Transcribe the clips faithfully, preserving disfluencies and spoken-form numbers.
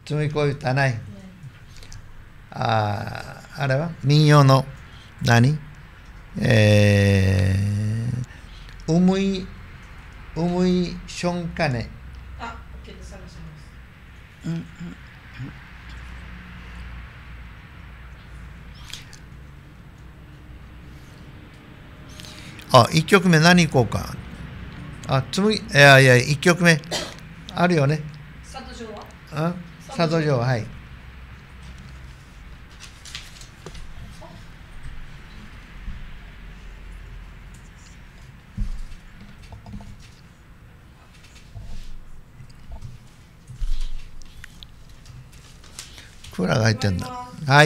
紡子歌ない。ああ、あれは民謡の何えー、うむい、うむいしょんかね。 あ、OK です。探します。 うんうん。 あ、いっきょくめ何いこうか。あ、つむい、いやいや、いっきょくめあるよね。 佐渡城は？ あ、佐渡城、はい。クーラーが入ってんだ。はい。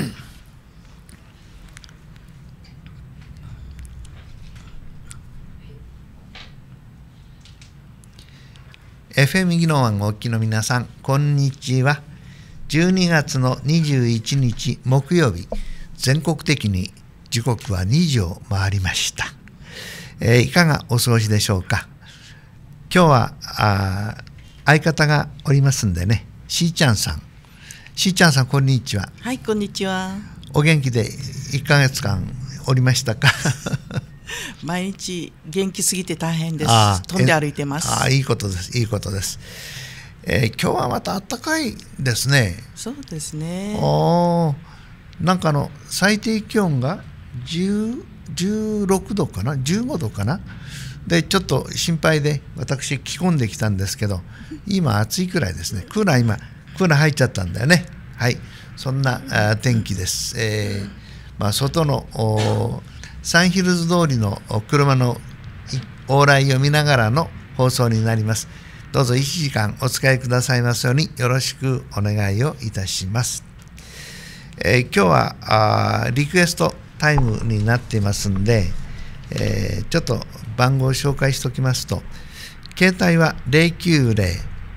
エフエム 技能湾お聞きの皆さん、こんにちは。じゅうにがつのにじゅういちにち木曜日、全国的に時刻はにじを回りました。えー、いかがお過ごしでしょうか。今日はあ相方がおりますんでね、しーちゃんさん。しーちゃんさん、こんにちは。 はい、こんにちは。 お元気でいっかげつかんおりましたか？ 毎日元気すぎて大変です。飛んで歩いてます。 ああ、いいことです。いいことです。えー、今日はまた暖かいですね。 そうですね。 おー、なんかあの最低気温がじゅう、じゅうろくどかな、じゅうごどかな。でちょっと心配で私着込んできたんですけど、今暑いくらいですね。クーラー今クーラー入っちゃったんだよね。はい、そんなあ天気です。えー、まあ外のサンヒルズ通りの車の往来を見ながらの放送になります。どうぞいちじかんお使いくださいますようによろしくお願いをいたします。えー、今日はあリクエストタイムになっていますんで、えー、ちょっと番号を紹介しておきますと、携帯は ゼロきゅうゼロ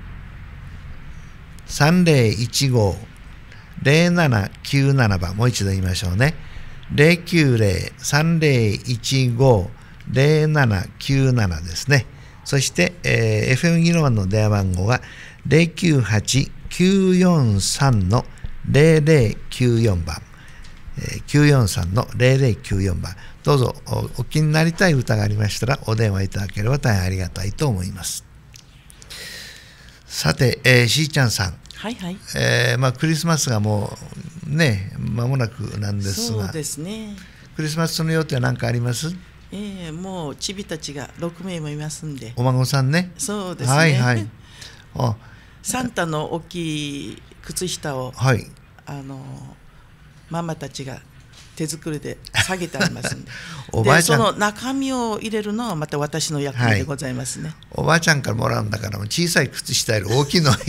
さんゼロいちご ゼロななきゅうななばん、もう一度言いましょうね。ゼロきゅうゼロ さんゼロいちご ゼロななきゅうななですね。そして、えー、エフエム 技能湾の電話番号が ゼロきゅうはち きゅうよんさん ゼロゼロきゅうよんばん、えー、きゅうよんさん ゼロゼロきゅうよんばん、どうぞ お, お気になりたい歌がありましたらお電話いただければ大変ありがたいと思います。さて、えー、しーちゃんさん、 はいはい。 えーまあ、クリスマスがもうね間もなくなんですが、 そうですね。 クリスマスの予定は何かあります？ ええー、もうちびたちがろくめいもいますんで。 お孫さんね。 そうですね。 はいはい。あ、 サンタの大きい靴下を、 はい、あのママたちが手作りで下げてありますんで。 おばあちゃん、 でその中身を入れるのはまた私の役目でございますね。はい、 おばあちゃんからもらうんだから小さい靴下より大きいの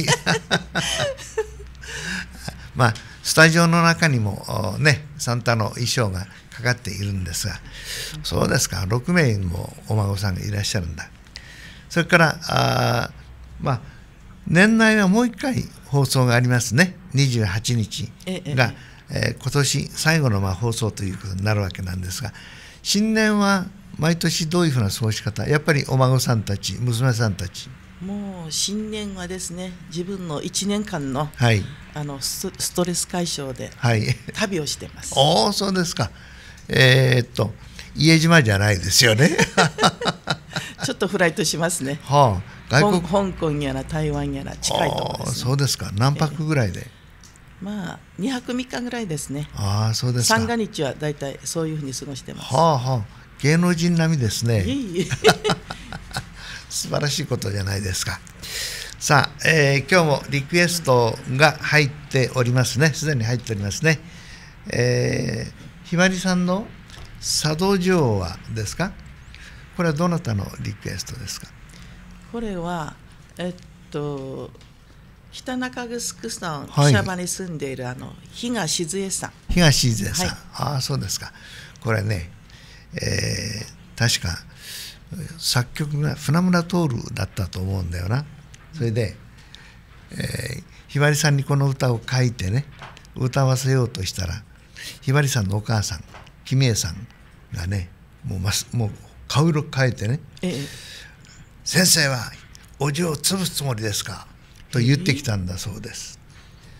まあスタジオの中にもねサンタの衣装がかかっているんですが、そうですか、ろくめいもお孫さんがいらっしゃるんだ。それからあまあ年内はもう一回放送がありますね。にじゅうはちにちが、えええー、今年最後のまあ放送ということになるわけなんですが、新年は毎年どういうふうな過ごし方、やっぱりお孫さんたち娘さんたち、 もう新年はですね、自分のいちねんかんの、 はい、 あのストレス解消で旅をしてます。 はい、おお、そうですか。えー、っと家島じゃないですよねちょっとフライトしますね。 はあ、外国香港やら台湾やら近いところです、ね。 そうですか。何泊ぐらいで？ えー、まあにはくみっかぐらいですね。 ああ、そうですか。 三が日はだいたいそういうふうに過ごしてます。 はあはあ、芸能人並みですね。 いえいえ素晴らしいことじゃないですか。さあ、えー、今日もリクエストが入っておりますね。すでに入っておりますね。えー、ひまりさんの佐渡城はですか？これはどなたのリクエストですか？ これはえっと北中城村はい、 シャバに住んでいるあの東静江さん。 東静江さん、 はい、 ああ、そうですか。これね、えー、確か作曲が船村徹だったと思うんだよな。それで、えー、ひばりさんにこの歌を書いてね歌わせようとしたら、ひばりさんのお母さん君江さんがねもうます、もう顔色変えてね、ええ、先生はおじを潰すつもりですかと言ってきたんだそうです。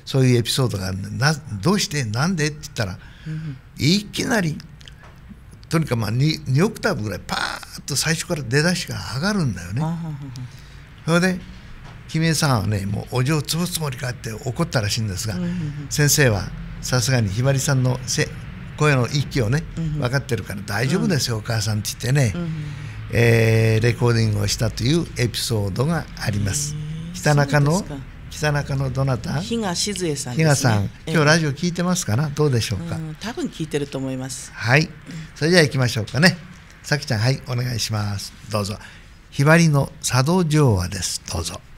そういうエピソードがあるんで、などうしてなんでって言ったら、うん、いきなりとにかくまあ 2, 2オクターブぐらいパーッと最初から出だしが上がるんだよね。それで君江さんはね、もうお嬢を潰すつもりかって怒ったらしいんですが、うん、先生はさすがにひばりさんのせ声の息をね、うん、分かってるから大丈夫ですよ、うん、お母さんって言ってね、うんえー、レコーディングをしたというエピソードがあります。北中の北中のどなた？ 比嘉静江さんですね。 比嘉さん、今日ラジオ聞いてますかな、どうでしょうか。 うん、多分聞いてると思います。 はい、それじゃあ行きましょうかね。さきちゃん、はい、お願いします。どうぞ。ひばりの佐渡情話です。どうぞ。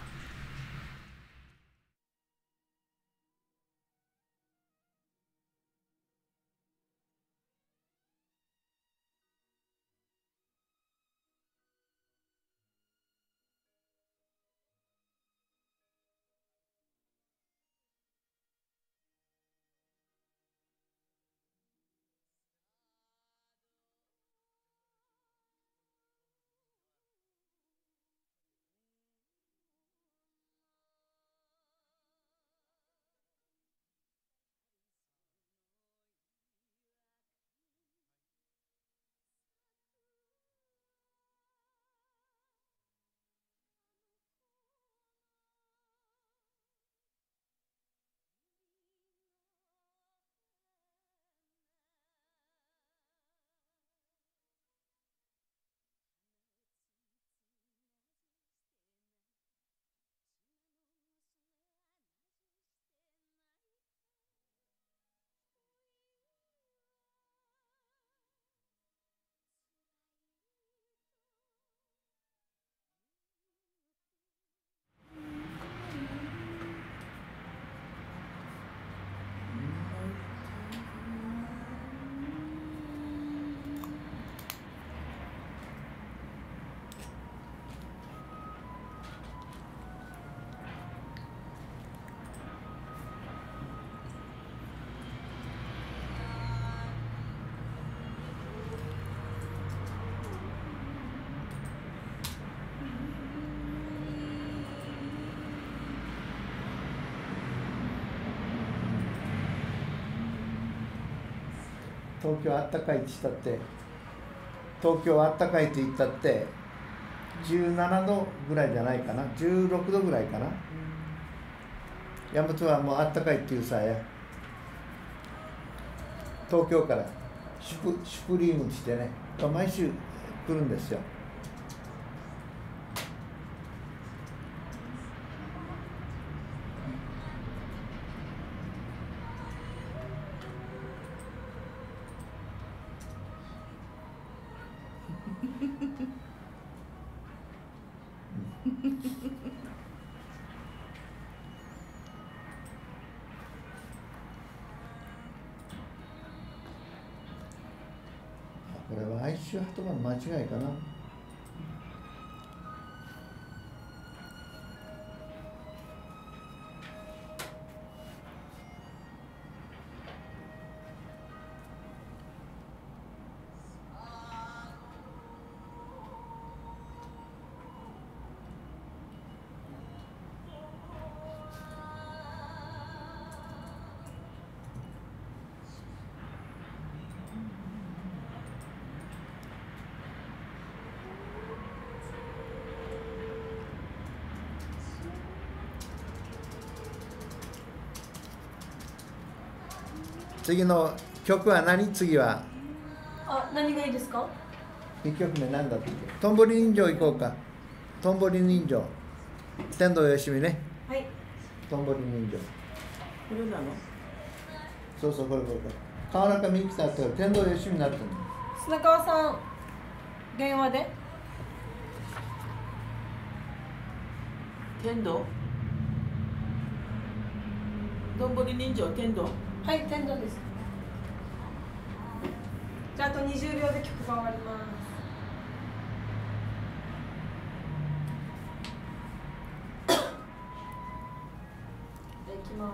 東京あったかいって言ったって東京あったかいと言ったってじゅうななどぐらいじゃないかな、じゅうろくどぐらいかな。大和はもうあったかいっていうさや、東京からシュプ、シュプリームしてね、毎週来るんですよ。これは哀愁ハトマンの間違いかな。次の曲は何？次はあ、何がいいですか？ いっきょくめなんだっけ？とんぼり人情行こうか。とんぼり人情、天童よしみね。 はい。 とんぼり人情。 これなの？ そうそう、これこれこれ。川中美幸さんって天童よしみになってるの。 砂川さん、電話で。 天童？とんぼり人情天童？ はい、天童です。じゃあ、あとにじゅうびょうで曲が終わります。じゃあ、いきます。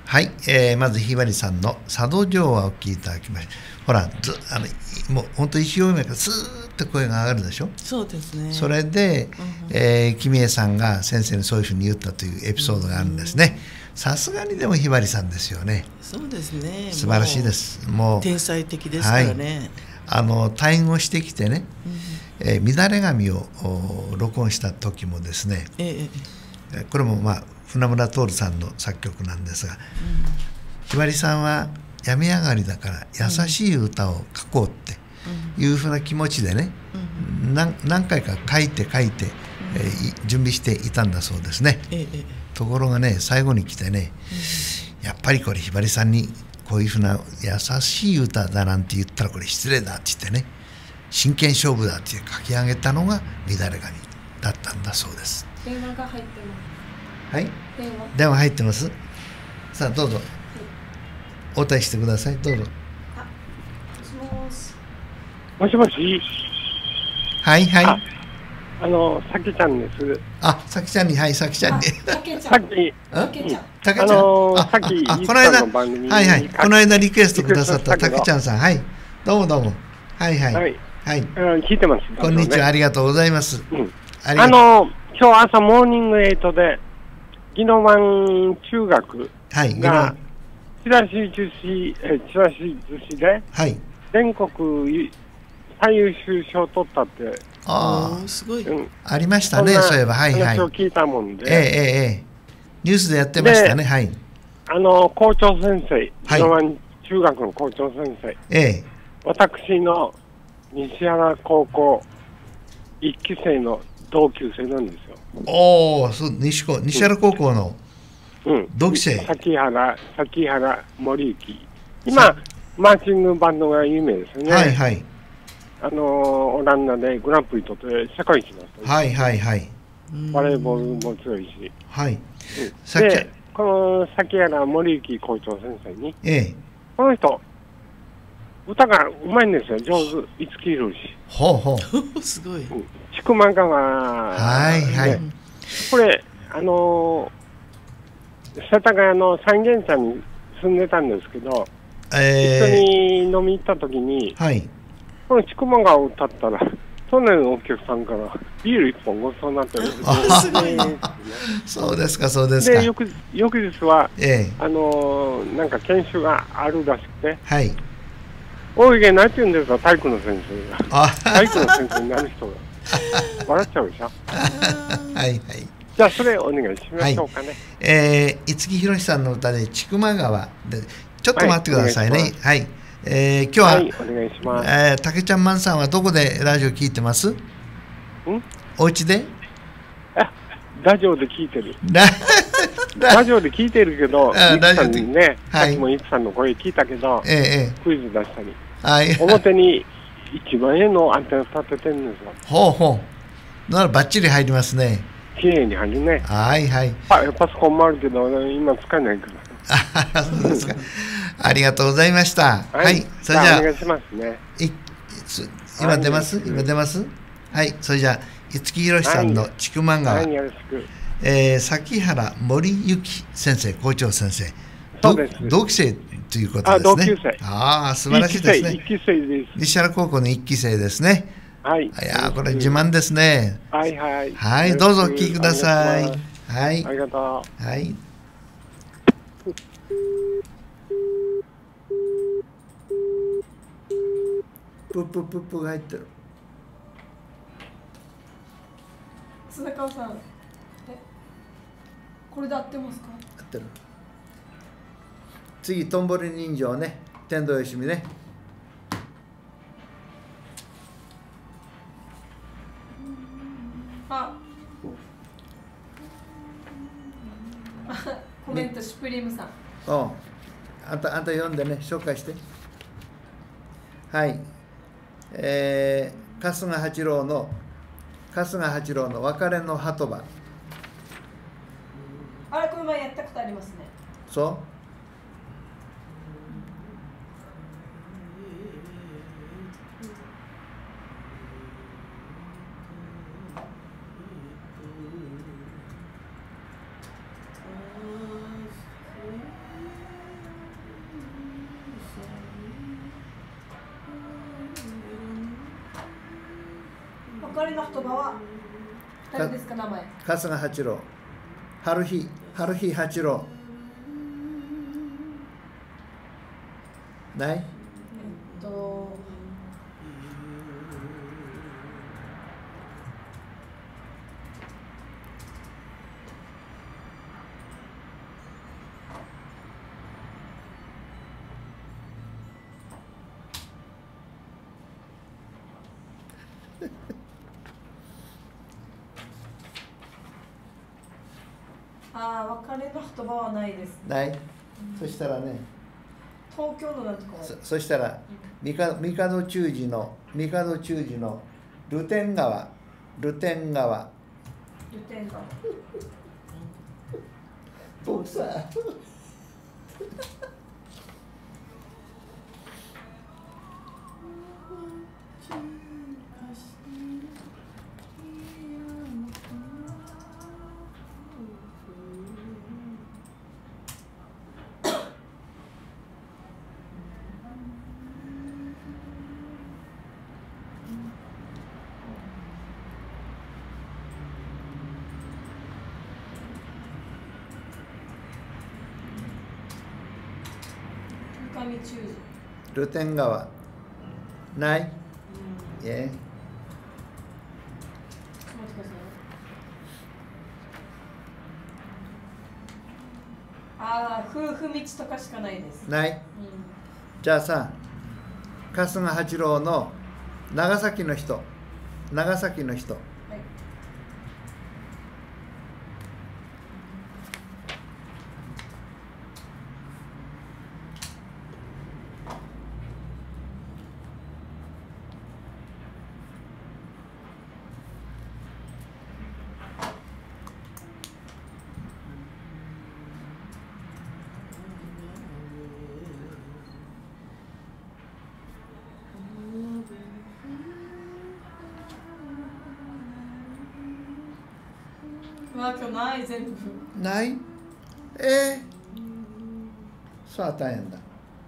はい、えー、まずひばりさんの佐渡情話を聞いていただきました。ほら、ずあのもう本当一生目からスーッと声が上がるでしょ。 そうですね。 それで、うんえー、君江さんが先生にそういうふうに言ったというエピソードがあるんですね。さすがにでもひばりさんですよね。 そうですね。 素晴らしいです。もう天才的ですからね。 はい、あの退院をしてきてね、うんえー、乱れ髪を録音した時もですね、ええ、これもまあ船村徹さんの作曲なんですが、うん、ひばりさんは病み上がりだから優しい歌を書こうっていうふうな気持ちでね、うん、何, 何回か書いて書いて、うんえー、準備していたんだそうですね、ええ、ところがね最後に来てね、うん、やっぱりこれひばりさんにこういうふうな優しい歌だなんて言ったらこれ失礼だって言ってね真剣勝負だって書き上げたのが乱れ髪だったんだそうです。 電話が入ってます。 はい、 電話電話入ってます。さあどうぞ、はい、応対してください。どうぞ。 あ、もしもし。 もしもし。 はいはい。あ、 あのさきちゃんです。 あ、さきちゃんにはいさきちゃんに。 さきちゃん。 さき。 さきちゃん。 たけちゃん。あのー、さきあこの間はいはいこの間リクエストくださったたけちゃんさんはいどうもどうもはいはいはいはい、 聞いてます。 こんにちは、ありがとうございます。 うん、あ, あの今日朝モーニングエイトで宜野湾中学がチラシ寿司チラシ寿司で全国最優秀賞を取ったって、 ああすごい、 うん、ありましたね。そういえばはいはい話を聞いたもんで、 ええええニュースでやってましたね。はい。 あの校長先生、宜野湾中学の校長先生、 ええ私の西原高校一期生の同級生なんですよ。 おお、そう西高西原高校の同期生。 うん、崎原崎原森幸。今マーチングバンドが有名ですよね。 はいはい。 あのオランダでグランプリ取って世界一になった。 はいはいはい。 バレーボールも強いし。 はい。 うん、でこの崎原森幸校長先生に、 ええ、 この人歌がうまいんですよ。上手、五木ひろし。 ほうほうすごい。 千曲川、 はいはい、 これあのー、世田谷の三軒茶に住んでたんですけど、えー、一緒に飲み行った時に、はい、この千曲川を歌ったら去年のお客さんからビール一本ごちそうになってるんです。 そうですかそうですか。 で翌翌日は、 えー、 あのー、なんか研修があるらしくて、 はい、 大井げ何て言うんですか、体育の先生が。体育の先生になる人が笑っちゃうでしょ。 はいはい。 じゃあそれお願いしましょうかね。はい、 えー、五木ひろしさんの歌で千曲川でちょっと待ってくださいね。はい。はい、えー、今日は、はい、 お願いします。 えー、たけちゃんまんさんはどこでラジオ聞いてます？ん？お家で？ あ、ラジオで聞いてる。ラジオで聞いてるけど、イクさんにね、はい、さっきもイクさんの声聞いたけど、ええ、クイズ出したり、はい、表にいちまんえんのアンテナ立ててるんですよ。 ほうほう。ならバッチリ入りますね。 綺麗に入るね。 はいはい。 パ, パソコンもあるけど、今使えないから。 あ、そうですか。ありがとうございました。はい。はい、 それじゃあお願いしますね。 い今出ます？はい、今出ます？はい。それじゃあ五木ひろしさんの千曲川。 はい、よろしく。 えー、崎原森幸先生、校長先生、 そうです。 同期生ということですね。 あ、同級生。 ああ、素晴らしいですね。 一期生です。 西原高校の一期生ですね。 はい。 いやこれ自慢ですね。 はいはい。 はい、どうぞお聞きください。はい。 ありがとう。はい。プップップップが入ってる。 砂川さん、え、これで合ってますか？ 合ってる。次、トンボリ人情ね、天童よしみね。 あ、コメントシュプリームさん。 うん、あんたあんた読んでね、紹介して。はい、えー、春日八郎の春日八郎の別れの鳩場。 あれこの前やったことありますね。 そう。 別れの言葉は誰ですか、名前。 春日八郎、春日、春日八郎。ない？ えっと。ああ、別れの言葉はないです。 ない。そしたらね。 東京のなんとか。 そ, そしたら、みか帝中寺の、帝中寺のルテン川、ルテン川。 ルテン川。 僕さ。ルテン川ない、うん、えああ、夫婦道とかしかないです。 ない、うん、じゃあさ、春日八郎の長崎の人、長崎の人、はい、 わ、今日ない全部。 ない？えー、さあ大変だ。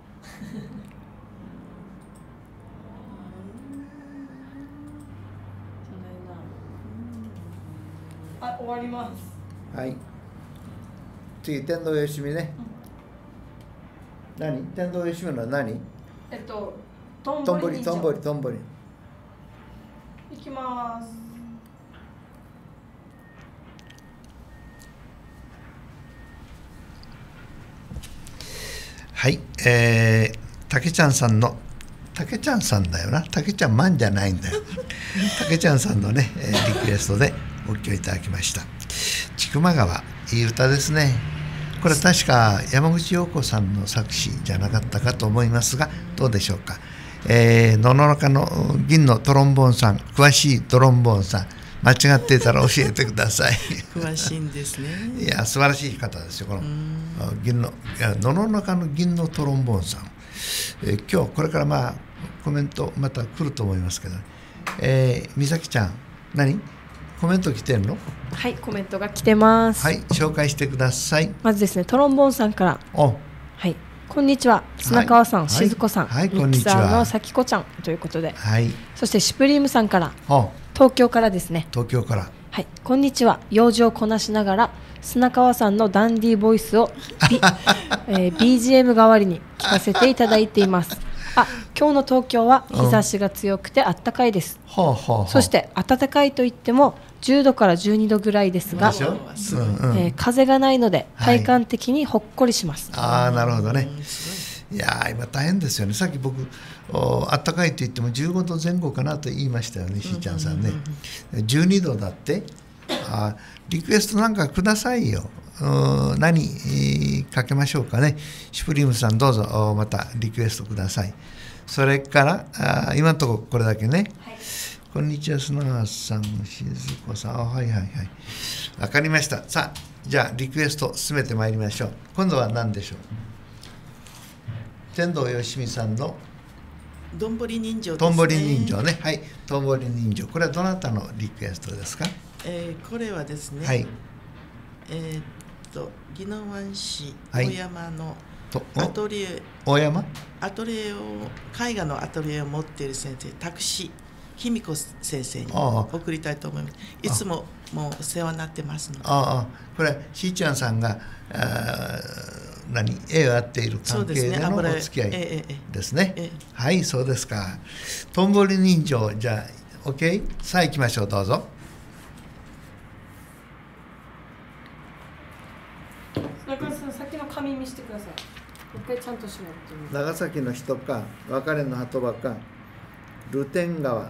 あ、終わります。 はい。次、天童よしみね。うん、何？天童よしみの何？ えっと、とんぼり、 とんぼり、とんぼり。 いきます。 はい、えー、たけちゃんさんの、たけちゃんさんだよな、たけちゃんマンじゃないんだよ。たけちゃんさんのね、リクエストでご聴きいただきました。千曲川、いい歌ですね。これは確か山口洋子さんの作詞じゃなかったかと思いますが、どうでしょうか。えー、野々中の銀のトロンボーンさん、詳しいトロンボーンさん、間違っていたら教えてください。 詳しいんですね。 いや、素晴らしい方ですよ。この銀の野々中の銀のトロンボーンさん、えー、今日これからまあコメントまた来ると思いますけど、えー、美咲ちゃん、何コメント来てるの？ はい、コメントが来てます。 はい、紹介してください。 まずですね、トロンボーンさんから。お、はい、こんにちは、砂川さん、はい、静子さん、はい、ミキサーの咲子ちゃんということで、はい、そしてシュプリームさんから、東京からですね。 東京から。 はい、こんにちは。用事をこなしながら砂川さんのダンディーボイスを、B えー、ビージーエム 代わりに聞かせていただいています。あ、今日の東京は日差しが強くてあったかいです。うん、はあはあはあ、そして暖かいといってもじゅうどからじゅうにどぐらいですが、うんうん、えー、風がないので体感的にほっこりします。 はい、ああ、なるほどね。いや今大変ですよね。さっき僕あったかいと言ってもじゅうごどぜん後かなと言いましたよね、しーちゃんさんね。じゅうにどだって。あ、リクエストなんかくださいよ。何、えー、かけましょうかね。シュプリームさんどうぞまたリクエストください。それからあ今のところこれだけね。はい、こんにちは、砂川さん、静子さん、あ、はいはいはい。わかりました。さあ、じゃあリクエスト進めてまいりましょう。今度は何でしょう。天童よしみさんのどんぼり人情ですね。 どんぼり人情ね。はい、どんぼり人情。これはどなたのリクエストですか？ えー、これはですね、はい、えー、っと宜野湾市大山のアトリエ、 大山アトリエを絵画のアトリエを持っている先生、タクシ卑弥呼先生に送りたいと思います。いつももうお世話になってますので。 ああ、これしーちゃんさんがあ何絵をやっている関係でのお付き合いですね。ええええ、はい、そうですか。とんぼり人情、じゃあ OK、 さあ行きましょう、どうぞ。 中田さん、さっきの紙見せてください。もう一回ちゃんとしないと。 長崎の人か、別れの鳩場か、ルテン川。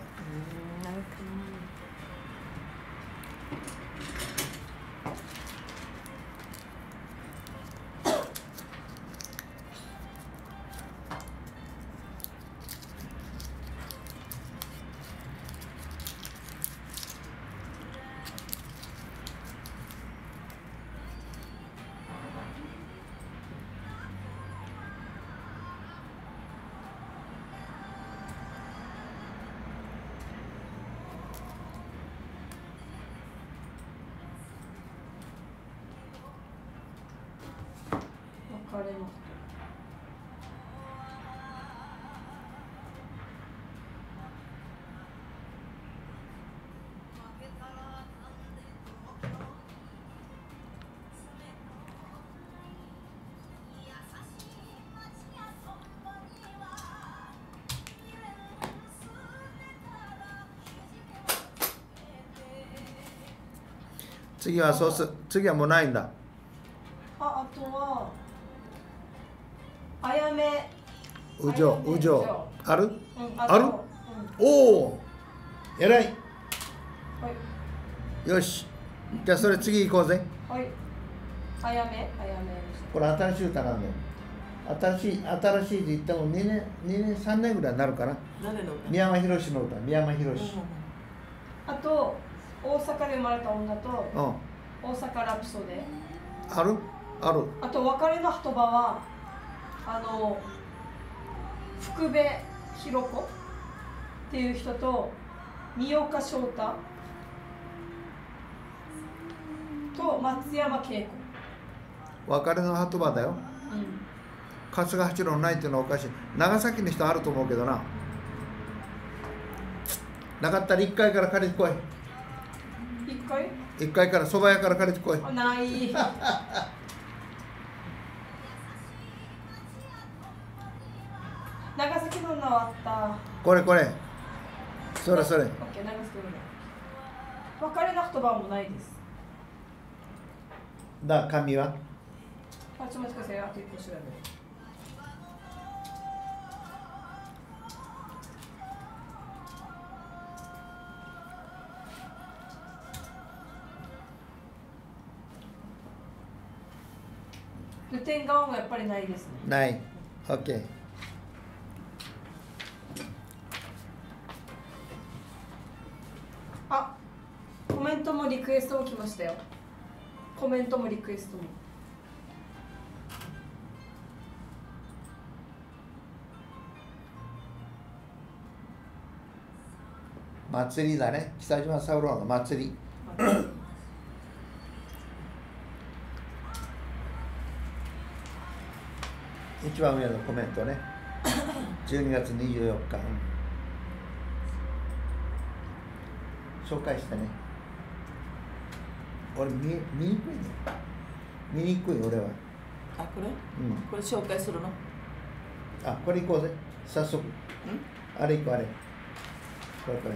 次はそうす、次はもうないんだ。 あ、あとはあやめ。 うじょう、うじょう、ある？うん、ある？うん、おお、えらい。はい。よし、じゃあそれ次行こうぜ。 はい。あやめ、あやめ。 これ新しい歌なんだよ。新しい、新しいって言ってもにねん、にねん、さんねんぐらいになるかな。 誰の歌？ 宮山博の歌、宮山博。 あと大阪で生まれた女と、うん、大阪ラプソデ。 ある？ある。 あと別れの鳩場はあの福部弘子っていう人と三岡翔太と松山恵子。 別れの鳩場だよ。うん。春日八郎ないっていうのはおかしい。長崎の人あると思うけどな。なかったらいっかいから借りてこい。 いっかい？ いっかいから蕎麦屋から借りてこい。 ない。長崎の名はあった。 これこれ。それそれ。オッケー、長崎の名。別れの言葉もないです。 だ、紙は？ あ、ちょっと待ってください。あと一個調べる。ルテン側もやっぱりないですね。 ない。オッケー。 あ、コメントもリクエストも来ましたよ。コメントもリクエストも。 祭りだね。北島三郎の祭り。一番上のコメントね。じゅうにがつにじゅうよっか、うん、紹介してね。俺見見にくいね。見にくい俺は。 あ、これ？ うん。 これ紹介するの？ あ、これ行こうぜ。早速。あれ行こうあれ。これこれ。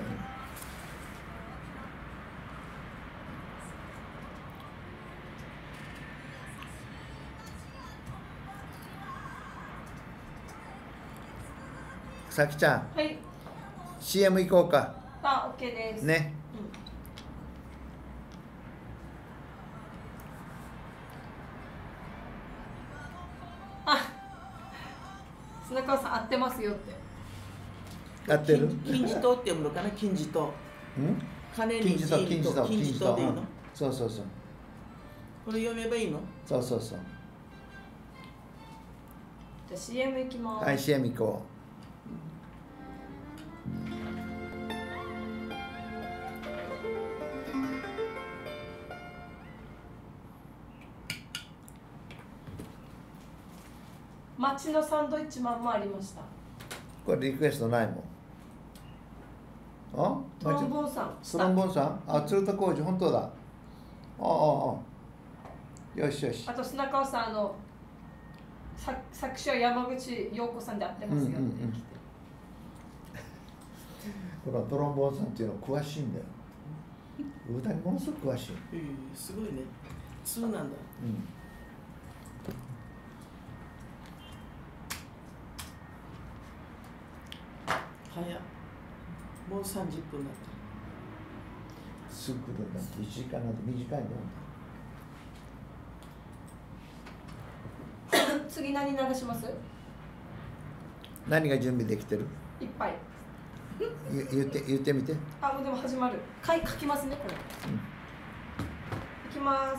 さきちゃん、 はい、 シーエム 行こうか。 あ、OK です。 ね。うん、 あ、砂川さん合ってますよって。 合ってる？ 金字塔って読むのかな、金字塔。 うん？ 金に金字塔、金字塔、金字塔でいいの？ そうそうそう。 これ読めばいいの？ そうそうそう。 じゃあ シーエム 行きます。 はい、シーエム 行こう。 町のサンドイッチマンもありました。 これリクエストないもん。あ？ トロンボーンさん。 トロンボーンさん、あ、鶴田浩二、本当だ。ああ、ああ。よしよし。 あと砂川さん、あの作作詞は山口陽子さんで合ってますよって、うんうんうん、 このトロンボーンさんっていうのは詳しいんだよ。歌にものすごく詳しい。 えー、すごいね。通なんだ。うん。早っ。もうさんじゅっぷんだった。 すぐだっていちじかんなんて短いんだよ。 次何流します？ 何が準備できてる？ いっぱい。 言, 言って言ってみて。 あ、もうでも始まる。書い書きますねこれ。うん、いきます。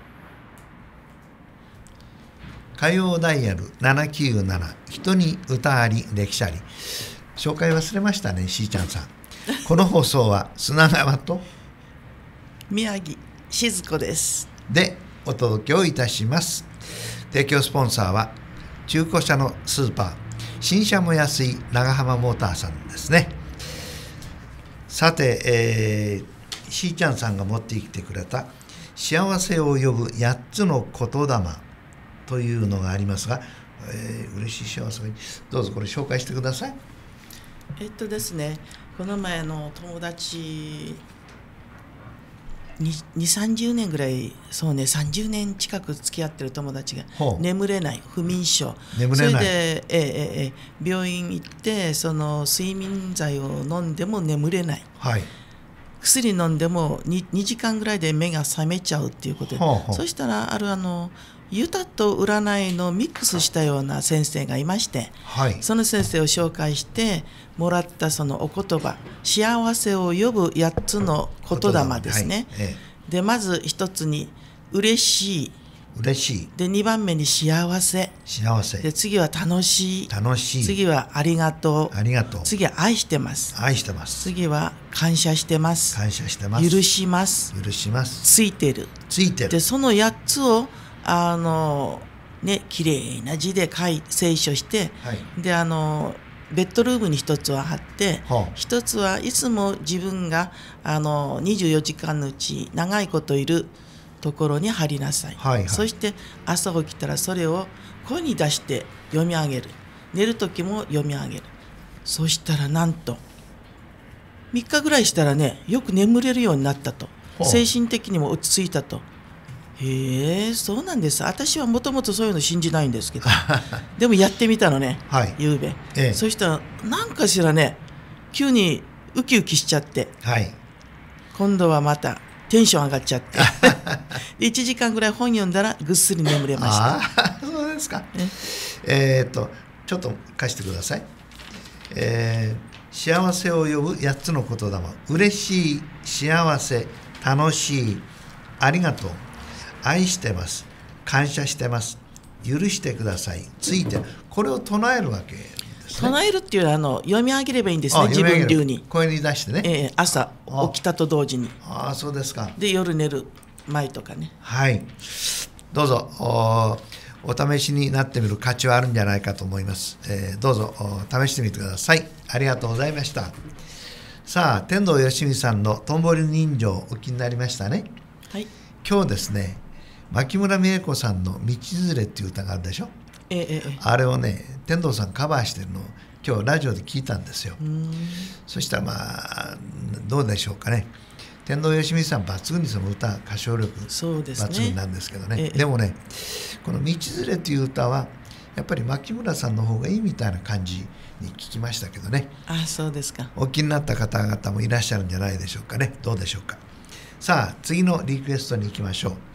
歌謡ダイヤルななきゅうなな、人に歌あり歴史あり。紹介忘れましたね、しーちゃんさん。この放送は砂川と宮城静子ですでお届けをいたします。提供スポンサーは中古車のスーパー、新車も安い長浜モーターさんですね。さて、えー、しーちゃんさんが持ってきてくれた幸せを呼ぶやっつの言霊というのがありますが、えー、嬉しい幸せにどうぞこれ紹介してください。 えっとですね、この前の友達にじゅう、さんじゅうねんぐらい、そうね、さんじゅうねん近く付き合ってる友達が眠れない不眠症、 眠れない、 それで、ええええ、病院行ってその睡眠剤を飲んでも眠れない、 はい、 薬飲んでも 2, にじかんぐらいで目が覚めちゃうっていうことで、ほうほう、そしたらあるあのユタと占いのミックスしたような先生がいまして、はい、その先生を紹介してもらったそのお言葉、幸せを呼ぶやっつの言霊ですね、はい、ええ、でまず一つに嬉しい、 嬉しいでにばんめに幸せ、 幸せで次は楽しい、 楽しい、 次はありがとう、 ありがとう、 次は愛してます、 愛してます、 次は感謝してます、 感謝してます、 許します、 許します、 ついてる、 ついてる、 でそのやっつをあのね、きれいな字で書い聖書して、はい、であのベッドルームに一つは貼って、はあ、一つはいつも自分があのにじゅうよじかんのうち長いこといるところに貼りなさい、はいはい、そして朝起きたらそれを声に出して読み上げる、寝る時も読み上げる。そしたらなんとみっかぐらいしたらね、よく眠れるようになったと、はあ、精神的にも落ち着いたと。へえ、そうなんです。私はもともとそういうの信じないんですけどでもやってみたのね、はい、夕べ、ええ、そしたらなんかしらね、い急にウキウキしちゃって、はい、今度はまたテンション上がっちゃってでいちじかんぐらい本読んだらぐっすり眠れました。 あそうですか。えー、っとちょっと貸してください。えー、幸せを呼ぶやっつの言霊、嬉しい、幸せ、楽しい、ありがとう、愛してます、感謝してます、許してください、ついて、これを唱えるわけですね。 唱えるっていうのはあの読み上げればいいんですね、自分流に声に出してね、 えー、朝起きたと同時に。 ああ、そうですか。 で夜寝る前とかね。 はい、どうぞ お, お試しになってみる価値はあるんじゃないかと思います、えー、どうぞ試してみてください。ありがとうございました。さあ、天童よしみさんのとんぼり人情お気になりましたね。はい、今日ですね、牧村美恵子さんの道連れっていう歌があるでしょ、ええええ、あれをね、天童さんカバーしてるのを今日ラジオで聞いたんですよ。そしたらまあどうでしょうかね、天童よしみさん抜群にその歌歌唱力抜群なんですけどね、で, ね、でもね、この道連れっていう歌はやっぱり牧村さんの方がいいみたいな感じに聞きましたけどね。 あ、そうですか。 お気になった方々もいらっしゃるんじゃないでしょうかね。どうでしょうか。さあ、次のリクエストに行きましょう。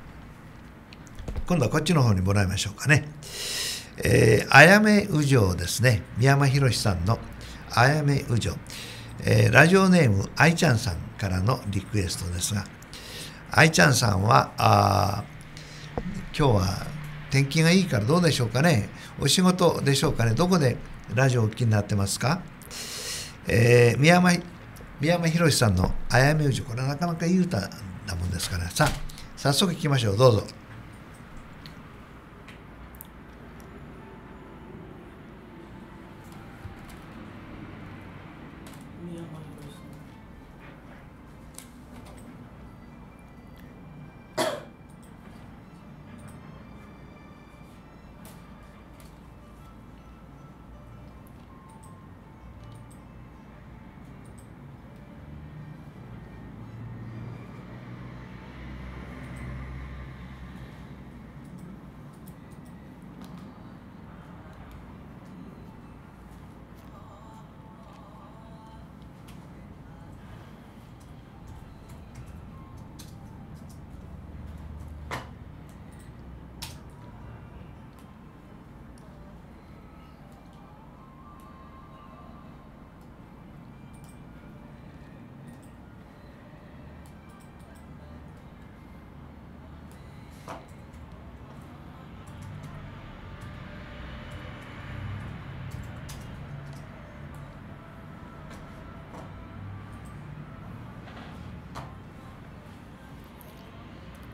今度はこっちの方にもらいましょうかね。えー、あやめうじょうですね。宮山博さんのあやめうじょう、えー、ラジオネームあいちゃんさんからのリクエストですが、あいちゃんさんはあ今日は天気がいいからどうでしょうかね。お仕事でしょうかね。どこでラジオをお聞きになってますか。えー、宮山宮山博さんのあやめうじょう、これはなかなかいい歌なもんですから、さあ早速聞きましょう。どうぞ。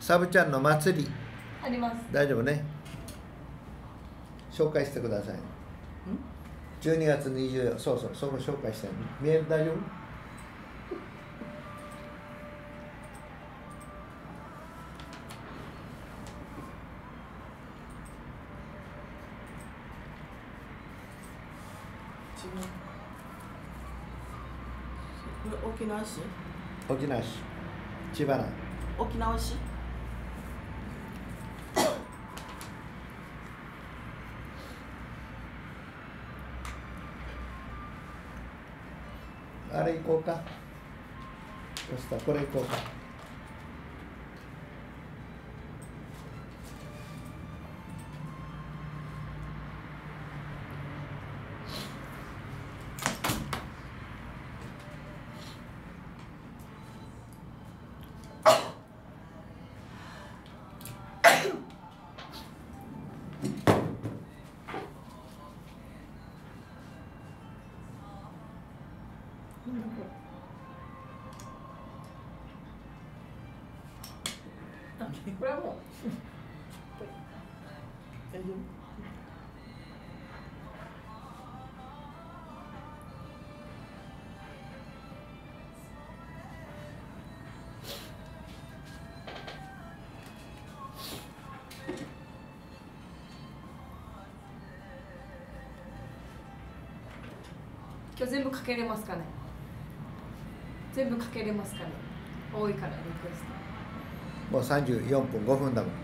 サブちゃんの祭りあります。 大丈夫ね。紹介してください。じゅうにがつにじゅうよっか、そうそう、そこ紹介して見える？大丈夫？ これ沖縄市？ 沖縄市、千葉な。 沖縄市？ あれ行こうか。そしたらこれ行こうか。 これはもう大丈夫？ 今日全部かけれますかね。全部かけれますかね。多いからリクエスト。 もうさんじゅうよんぷんごふんだもん。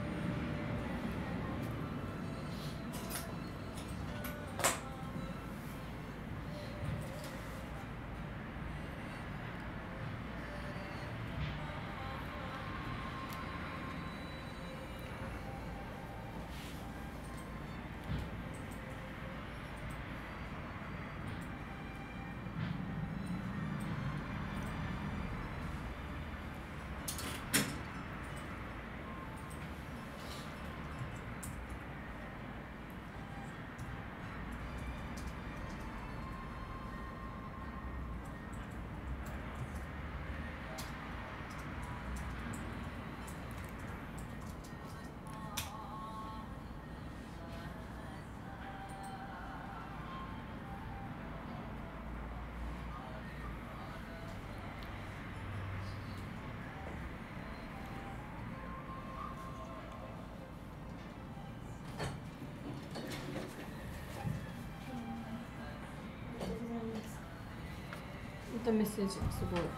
またメッセージすごい。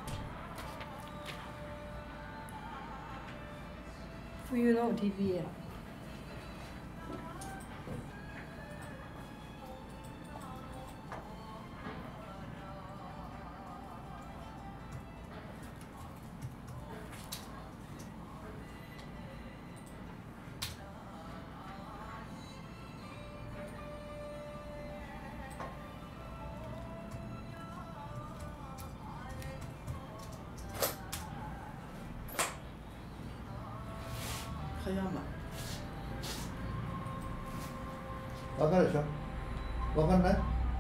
冬のリビエラ。わかるでしょ。わかんない。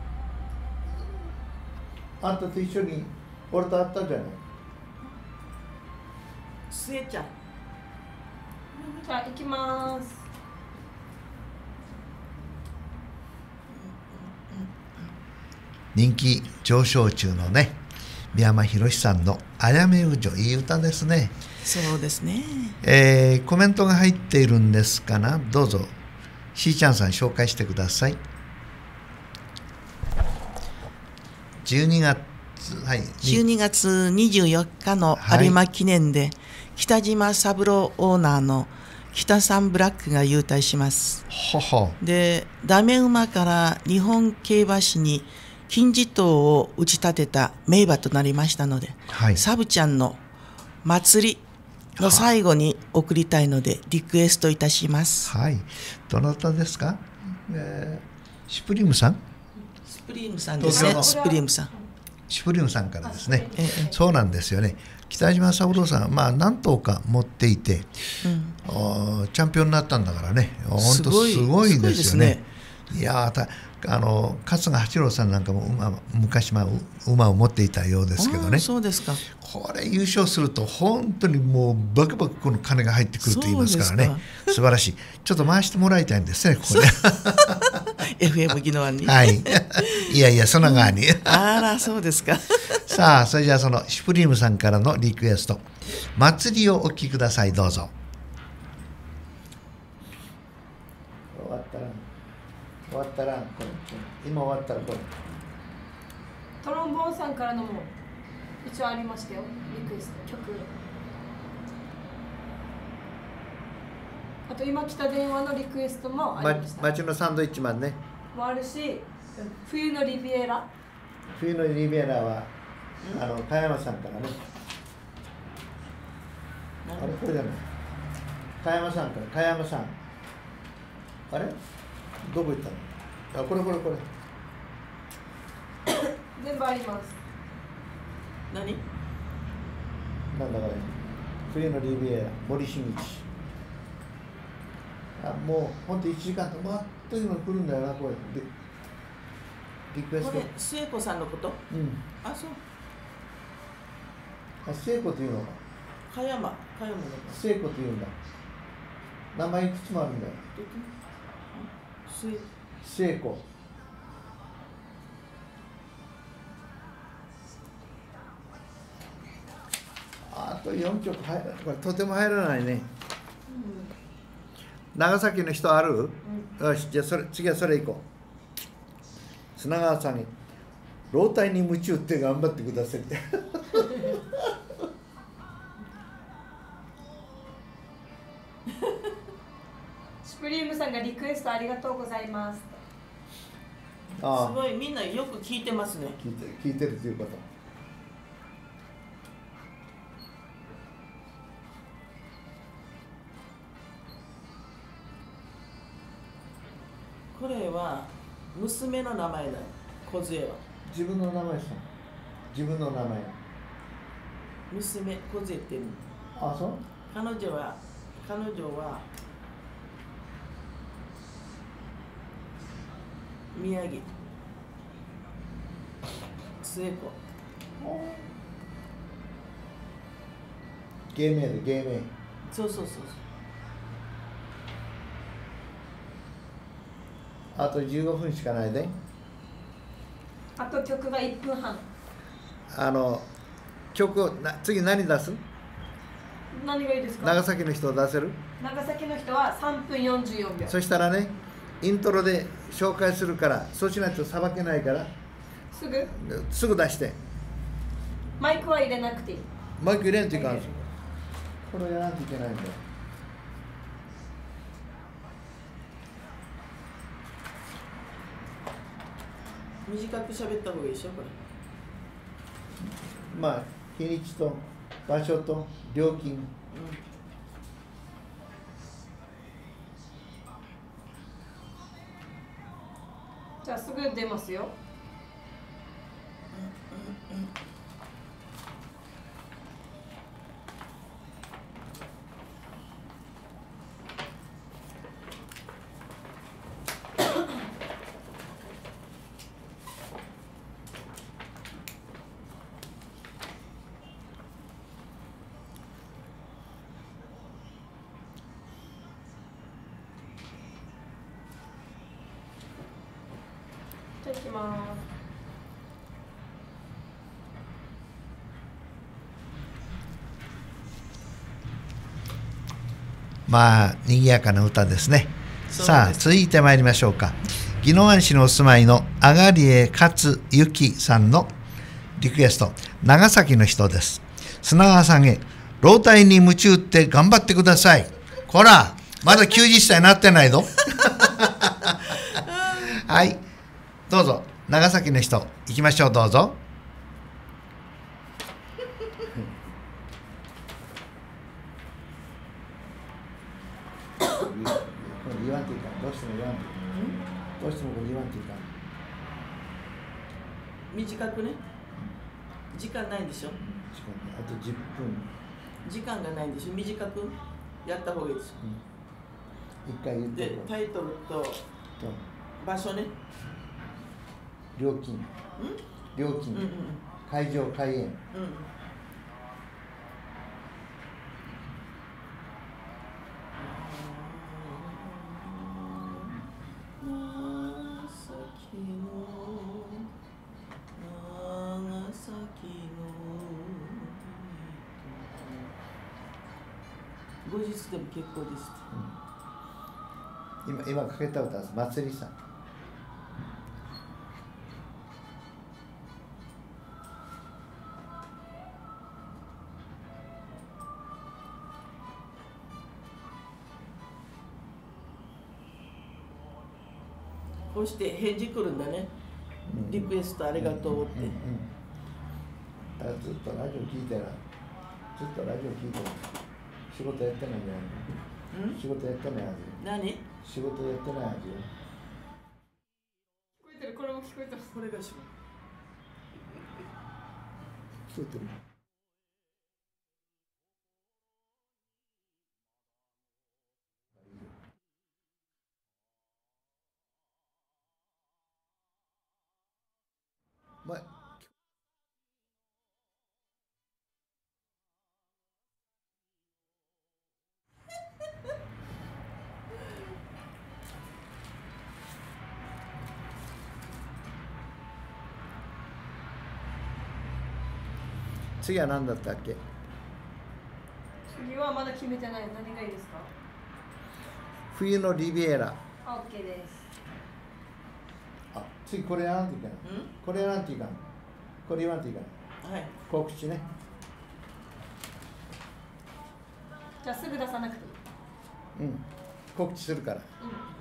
あんたと一緒に俺と会ったじゃない。 すえちゃん。 じゃあ行きます。 人気上昇中のね、三山ひろしさんのあやめうじょ、いい歌ですね。 そうですね。 えー、コメントが入っているんですかな。どうぞしーちゃんさん紹介してください。じゅうにがつ、はい、 じゅうにがつにじゅうよっかの有馬記念で、はい、北島三郎オーナーの北三ブラックが優待します。 ほほで、ダメ馬から日本競馬史に金字塔を打ち立てた名馬となりましたので、はい、サブちゃんの祭りの最後に送りたいのでリクエストいたします。 はい、どなたですか？えー、シュプリームさん？ スプリームさんですね。スプリームさん。 シュプリームさんからですね。ええ、そうなんですよね。北島三郎さん、まあ何頭か持っていて、うん、チャンピオンになったんだからね。本当すごいですよね。 いやーあの春日八郎さんなんかも馬昔は馬を持っていたようですけどね。 そうですか。 これ優勝すると本当にもうバクバクこの金が入ってくると言いますからね。素晴らしい。ちょっと回してもらいたいんですねここで。 エフエム 宜野湾に。 はい。いやいやその側に。 あらそうですか。 さあそれじゃあそのシュプリームさんからのリクエスト祭りをお聴きください。どうぞ。終わったら終わったらこれ今終わったらこれトロンボーンさんからのも一応ありましたよリクエスト曲。あと今来た電話のリクエストもありました。 ま、町のサンドイッチマンねもあるし冬のリビエラ冬のリビエラはあの加山さんからね。あれこれじゃない加山さんから加山さんあれどこ行ったの。あこれこれこれ全部あります。 何なんだこれ冬のリビエラ森進一。あもうほんといちじかんとあっという間に来るんだよなこれでリクエスト。 これ末子さんのこと。 うんあそう。 あ聖子というのか。 加山加山の聖子というんだ。名前いくつもあるんだよ。聖子。あとよんきょく入らこれとても入らないね、うん、長崎の人ある、うん、よしじゃあそれ次はそれ行こう。砂川さんに老体に夢中って頑張ってくださいってシュプリームさんがリクエストありがとうございます。 ああすごいみんなよく聞いてますね。 聞いて聞いてるということ。 これは娘の名前だよ。梢は自分の名前さ自分の名前娘梢っていう。 あそう。 彼女は彼女は宮城末子。 芸名で芸名。 そうそうそうそう。 あとじゅうごふんしかないで。 あと曲がいっぷんはん。 あの曲をな次何出す。 何がいいですか。 長崎の人を出せる。 長崎の人はさんぷんよんじゅうよんびょう。 そしたらねイントロで紹介するからそうしないとさばけないからすぐすぐ出して。 マイクは入れなくていい。 マイク入れんといかんす。これをやらんといけないんだよ。 短く喋った方がいいでしょこれ。 まあ日にちと場所と料金、うん、 じゃあすぐ出ますよ。うんうんうんいきます。 まあ賑やかな歌ですね。さあ続いてまいりましょうか。宜野湾市のお住まいのあがりえ勝幸さんのリクエスト長崎の人です。砂川さんへ老体に夢中って頑張ってください。こらまだきゅうじゅっさいになってないぞはいどうぞ長崎の人行きましょう。どうぞ言わんといかん。どうしても言わんといかん。どうしてもこれ言わんといかん。 短くね。時間ないでしょ。 時間あとじゅっぷん。 時間がないんでしょ。短くやった方がいいですよ。 うん、一回言ってでタイトルと場所ね。 料金。料金。うんうん、会場開演。うん、 後日でも結構です、 うん、今今かけた歌は祭りさん。 こうして返事来るんだね、うん、リクエストありがとうって、うんうんうん、 だからずっとラジオ聞いてるずっとラジオ聞いてる仕事やってないんじゃないの？仕事やってないはず。 何？ 仕事やってないはず。 聞こえてる、これも聞こえてます。 これが仕事。 聞こえてる。まあ次は何だったっけ？ 次はまだ決めてない。何がいいですか？ 冬のリビエラ。 あ、OK です。 あ、次これやらんといけない。これやらんといかん。これ言わんといかん。はい。告知ね。 じゃあすぐ出さなくていい。 うん。告知するから。うん。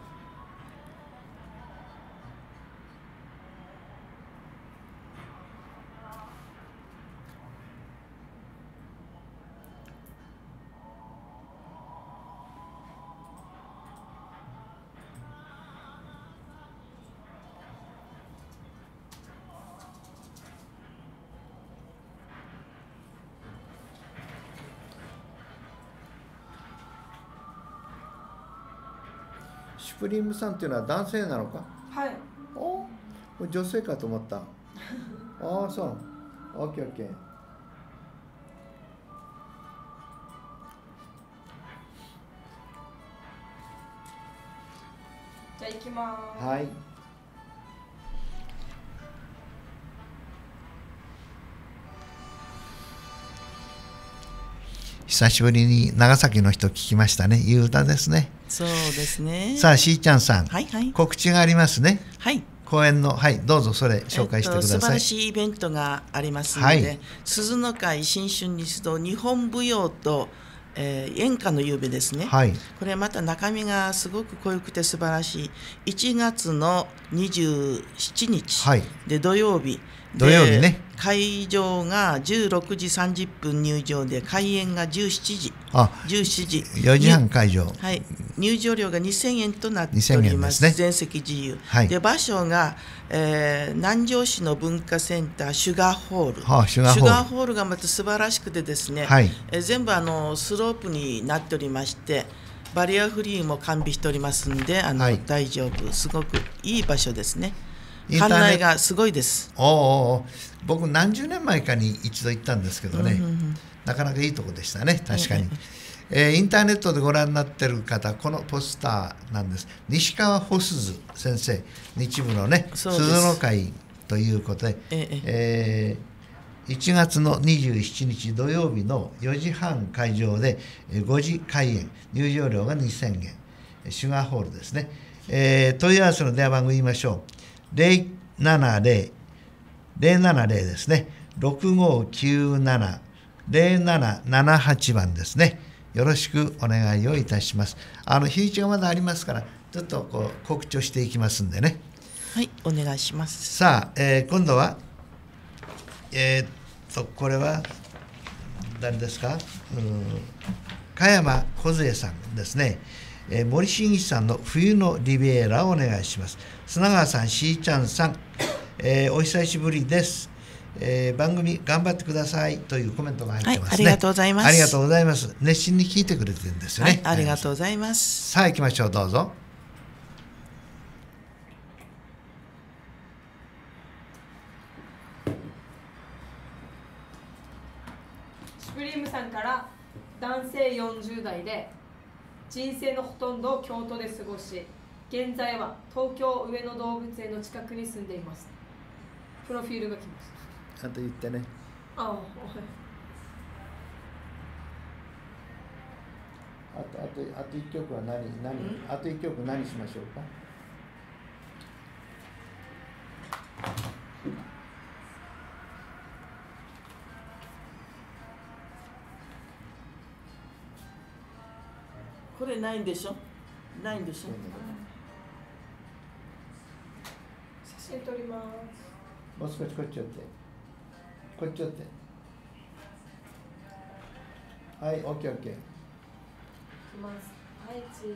シュプリームさんっていうのは男性なのか？ はい。 お、女性かと思った。ああ、そう。オッケーオッケー。 じゃあ行きます。 はい。久しぶりに長崎の人聞きましたね。いい歌ですね。 そうですね。 さあ、しーちゃんさん、 はいはい、 告知がありますね。 はい。 公演の、はい、どうぞそれ紹介してください。えっと、素晴らしいイベントがありますので、はい、鈴の会新春日動日本舞踊と、えー、演歌の夕べですね、はい、これはまた中身がすごく濃ゆくて素晴らしい。いちがつのにじゅうしちにちで土曜日、 土曜日ね、 会場がじゅうろくじさんじゅっぷん入場で開演がじゅうしちじ、 あ、 じゅうしちじ、 よじはん会場、 はい、入場料がにせんえんとなっております。ね、全席自由、はい、で場所が、えー、南城市の文化センターシュガーホール、はあ、シュガーホール、シュガーホールがまた素晴らしくてですね、はい、えー、全部あのスロープになっておりまして、バリアフリーも完備しておりますんで、あの、はい、大丈夫、すごくいい場所ですね。館内がすごいです。 おおお、僕何十年前かに一度行ったんですけどね、うんうんうん、なかなかいいとこでしたね、確かに、えー、インターネットでご覧になっている方、このポスターなんです。西川穂鈴先生、日舞のね、鈴の会ということで、えええー、いちがつのにじゅうしちにち土曜日のよじはん会場でごじ開演、入場料がにせんえん、シュガーホールですね。えー、問い合わせの電話番号言いましょう。ゼロななゼロ、ゼロななゼロですね。ろくごきゅうなな、ゼロななななはちばんですね。よろしくお願いをいたします。あの日にちがまだありますから、ちょっとこう告知をしていきますんでね。 はい、お願いします。 さあ、えー、今度は、えー、っと、これは、誰ですか？うん、加山梢さんですね。えー、森進一さんの冬のリビエラをお願いします。砂川さん、しーちゃんさん、えー、お久しぶりです、えー、番組頑張ってくださいというコメントが入ってますね、 はい、ありがとうございます。 ありがとうございます。熱心に聞いてくれてるんですよね、 はい、ありがとうございます。 さあ行きましょう、どうぞ。 性よんじゅう代で人生のほとんどを京都で過ごし、現在は東京上野動物園の近くに住んでいます。プロフィールが来ました。 あと言ってね。 ああ、 あとあとあと一曲は何何、うん、あと一曲何しましょうか。 これないんでしょ。ないんでしょ。 写真撮ります。 もう少しこっち寄って。こっち寄って。はい、オッケーオッケー。 いきます。はい、チーズ。はい。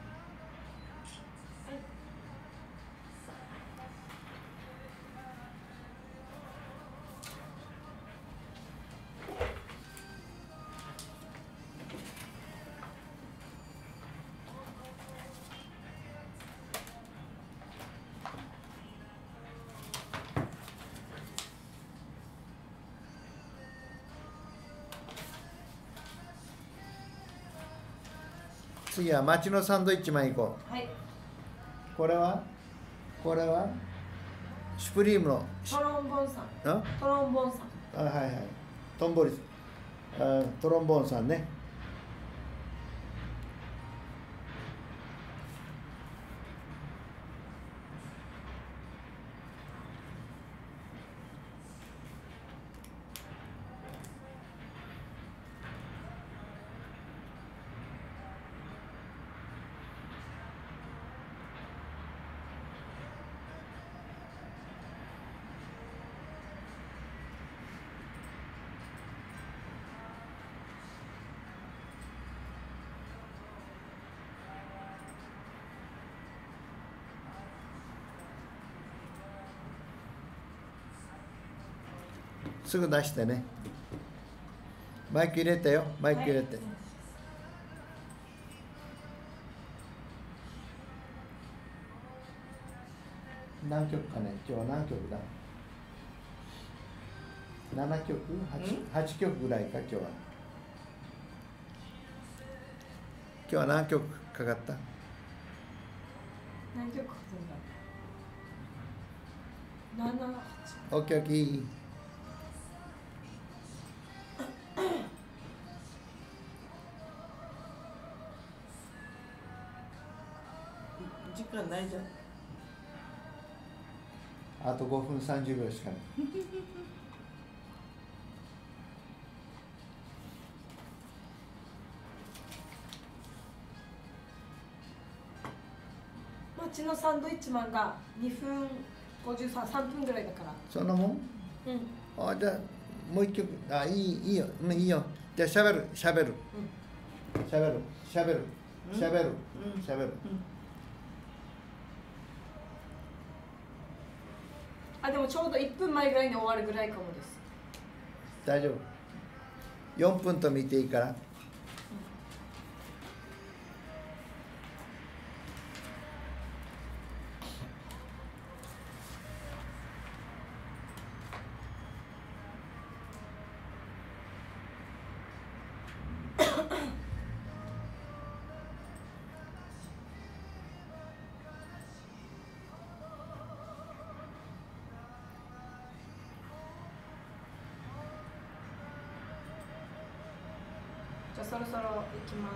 次は町のサンドイッチマン行こう。 はい。 これはこれはシュプリームのトロンボンさん。 あトロンボンさん。 あ、はいはい。トンボリあトロンボーンさんね。すぐ出してね。マイク入れてよ。マイク入れて。はい、何曲かね。今日は何曲だ ?なな 曲 8, 8曲ぐらいか今日は。今日は何曲かかった？ 何曲かかったんだ。なな、はち。 オッケーオッケー。 時間ないじゃん。 あとごふんさんじゅうびょうしかない。 町のサンドイッチマンがにふんごじゅうさん、さんぷんぐらいだから。 そんなもん？うん。あ、じゃあもう一曲。あ、いいいいよ。いいよ。じゃあしゃべるしゃべる。しゃべるしゃべるしゃべるしゃべる。 あ、でもちょうどいっぷんまえぐらいに終わるぐらいかもです。 大丈夫。よんぷんと見ていいから。 じゃあそろそろ行きます。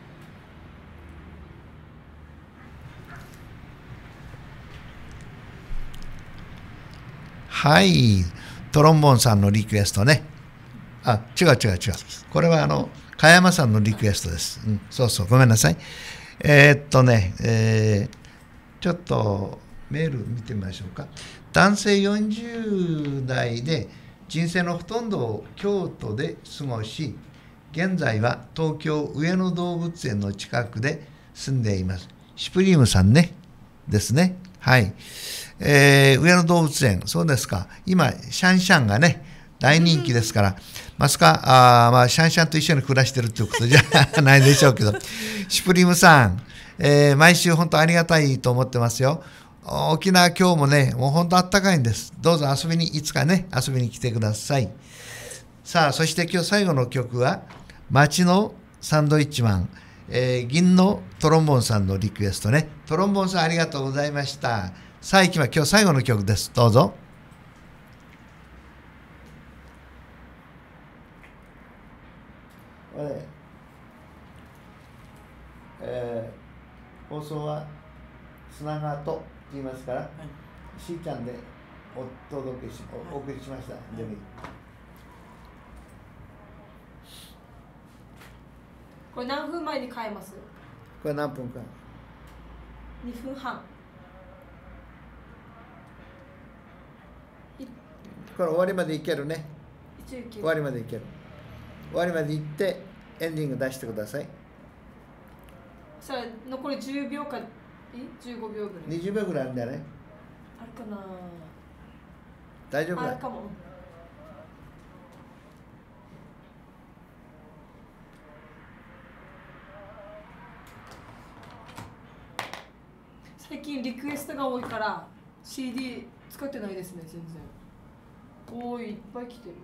はい、トロンボーンさんのリクエストね。あ、違う違う違う。これはあの加山さんのリクエストです。うん、そうそう、ごめんなさい。えー、っとね、えー、ちょっとメール見てみましょうか。男性よんじゅう代で人生のほとんどを京都で過ごし、現在は東京上野動物園の近くで住んでいます。シュプリームさんね、ですね。はい。えー、上野動物園、そうですか。今、シャンシャンがね、大人気ですから、まさか、あまあ、シャンシャンと一緒に暮らしてるということじゃないでしょうけど、シュプリームさん、えー、毎週本当ありがたいと思ってますよ。沖縄今日もね、もう本当あったかいんです。どうぞ遊びに、いつかね、遊びに来てください。さあ、そして今日最後の曲は、 町のサンドイッチマン、えー、銀のトロンボーンさんのリクエストね。トロンボーンさんありがとうございました。さあ行きま今日最後の曲です。どうぞ。えー、放送は砂川と言いますから、はい、しーちゃんでお届けしお送りしました。でもいい。 これ何分前に変えます？ これ何分か。 にふんはん。 これ終わりまでいけるね。終わりまでいける。終わりまで行ってエンディング出してください。 さあ残りじゅうびょうか、えじゅうごびょうぐらい。 にじゅうびょうぐらいあるんだよね。 あるかな。 大丈夫だ。 あるかも。最近リクエストが多いから シーディー 使ってないですね全然。おーい、いっぱい来てる。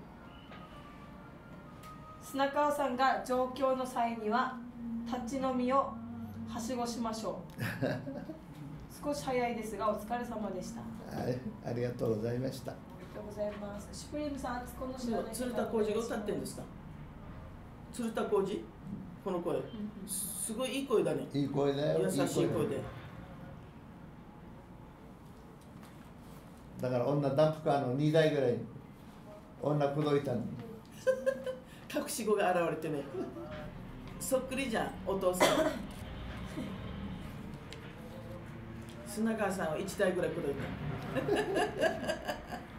砂川さんが上京の際には立ち飲みをはしごしましょう。少し早いですがお疲れ様でした。 はい、ありがとうございました。 ありがとうございます。シュプリームさん、あつこの知らない。 鶴田浩二が歌ってんですか。鶴田浩二、この声、すごいいい声だね。 いい声だよ。 優しい声で。 だから女ダンプカーのにだいぐらい女口説いたの。 隠し子が現れてね。そっくりじゃん、お父さん。砂川さんはいちだいぐらい口説いた。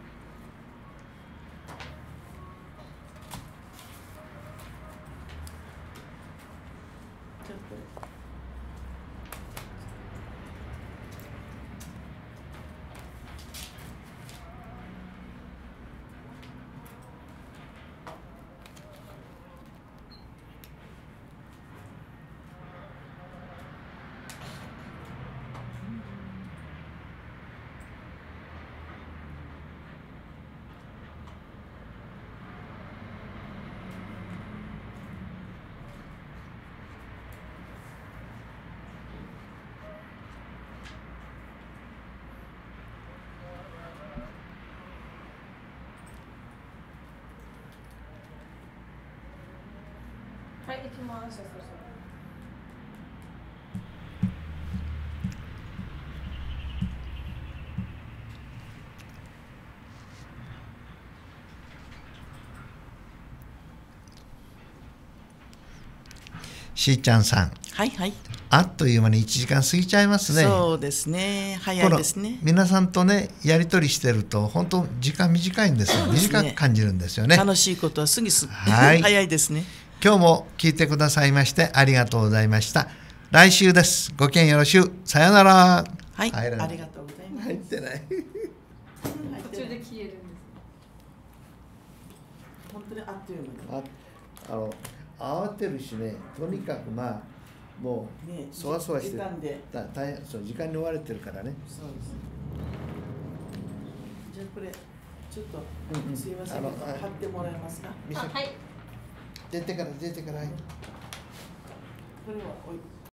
はい、行きます。 しーちゃんさん。 はいはい。 あっという間にいちじかん過ぎちゃいますね。 そうですね。早いですね。 皆さんとねやり取りしてると本当時間短いんですよ。短く感じるんですよね。 楽しいことは過ぎす。 はい。 早いですね。 今日も聞いてくださいましてありがとうございました。来週です。ごきげんよろしゅう。さよなら。 はい。ありがとうございます。 入ってない。 途中で消えるんです。 本当にあっという間に。 あ、あの慌てるしね。とにかくまあもう、ね、そわそわして時間でだ大変そう時間に追われてるからね。 そうです。じゃあこれちょっと、うんうん、すいません。貼ってもらえますか。 はい。 出てから出てから。 これはおい。